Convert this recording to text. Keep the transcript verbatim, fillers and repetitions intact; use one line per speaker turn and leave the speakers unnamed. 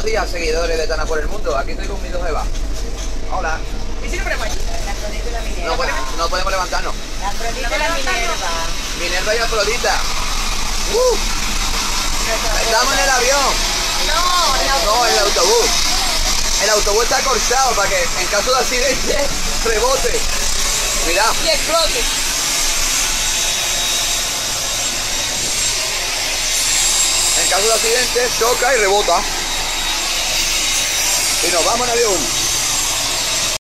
Buenos días, seguidores de Tana por el Mundo. Aquí estoy con mi dos Eva. Hola.
¿Y si lo ponemos allí? La Afrodita y la Minerva.
No, podemos, no podemos levantarnos.
La Afrodita y la Minerva.
Minerva y Afrodita. ¡Uh! Estamos en el avión.
No, el autobús.
No, en el autobús. El autobús está cortado para que en caso de accidente rebote. Mira.
Y explote.
En caso de accidente choca y rebota. Y nos vamos en avión.